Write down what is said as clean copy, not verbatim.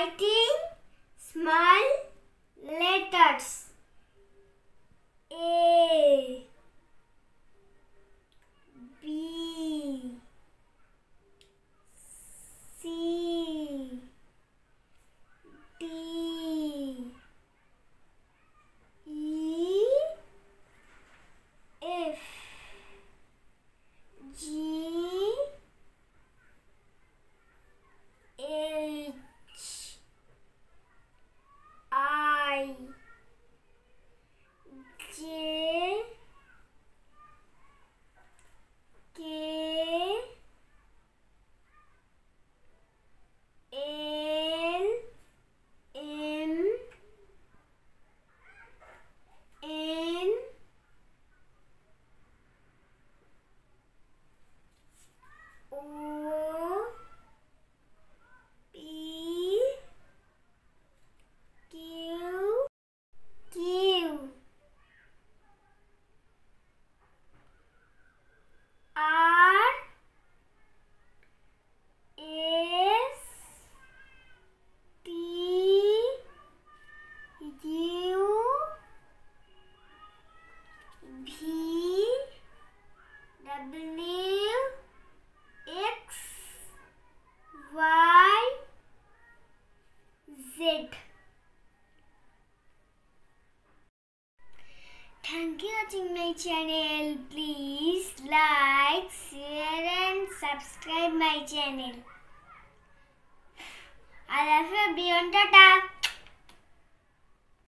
writing small letters. A, B, C, D, E, F, G, H, I, J, K, L, M, N, O, P, Q, R, S, T, U, V, W, X, Y, Z. Thank you for watching my channel. Please like, share and subscribe my channel. I love you. Beyond Tata.